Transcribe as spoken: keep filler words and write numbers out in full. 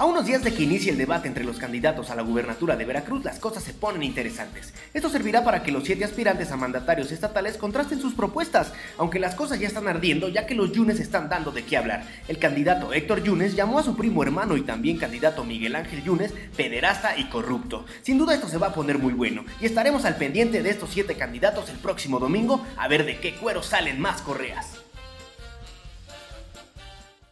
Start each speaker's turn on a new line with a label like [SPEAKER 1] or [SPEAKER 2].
[SPEAKER 1] A unos días de que inicie el debate entre los candidatos a la gubernatura de Veracruz, las cosas se ponen interesantes. Esto servirá para que los siete aspirantes a mandatarios estatales contrasten sus propuestas, aunque las cosas ya están ardiendo ya que los Yunes están dando de qué hablar. El candidato Héctor Yunes llamó a su primo hermano y también candidato Miguel Ángel Yunes pederasta y corrupto. Sin duda esto se va a poner muy bueno y estaremos al pendiente de estos siete candidatos el próximo domingo a ver de qué cuero salen más correas.